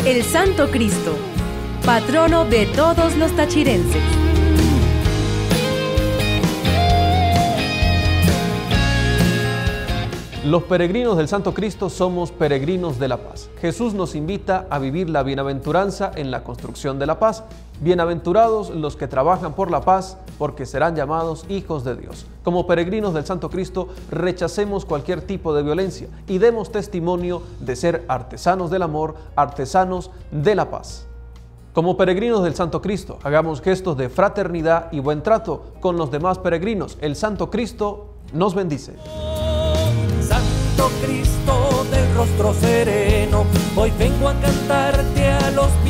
el Santo Cristo, patrono de todos los tachirenses. Los peregrinos del Santo Cristo somos peregrinos de la paz. Jesús nos invita a vivir la bienaventuranza en la construcción de la paz. Bienaventurados los que trabajan por la paz, porque serán llamados hijos de Dios. Como peregrinos del Santo Cristo, rechacemos cualquier tipo de violencia y demos testimonio de ser artesanos del amor, artesanos de la paz. Como peregrinos del Santo Cristo, hagamos gestos de fraternidad y buen trato con los demás peregrinos. El Santo Cristo nos bendice. Santo Cristo del rostro sereno, hoy vengo a cantarte a los